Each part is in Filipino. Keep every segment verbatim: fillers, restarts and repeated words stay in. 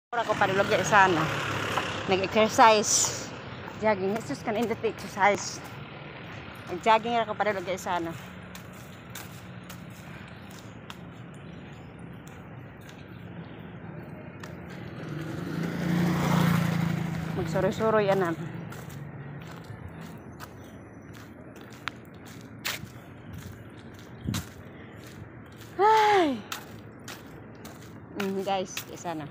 Ako padulog ya sana. Nag-exercise. Jogging. Jesus kan indot exercise. Nag-jogging ako padulog ya sana. Magsuroy-suroy anan. Ay. Mm, guys, ya sana.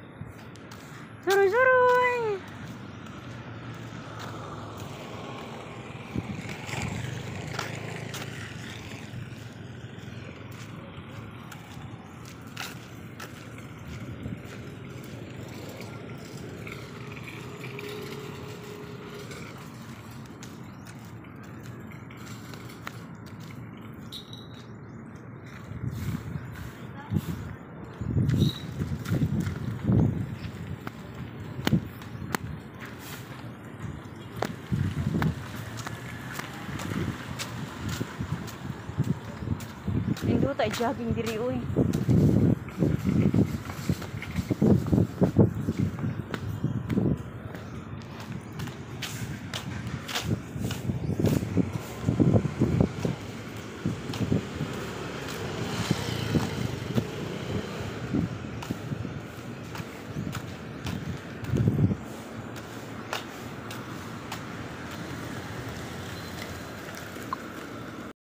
Suroy-suroy. Indo tayo jogging diri uy.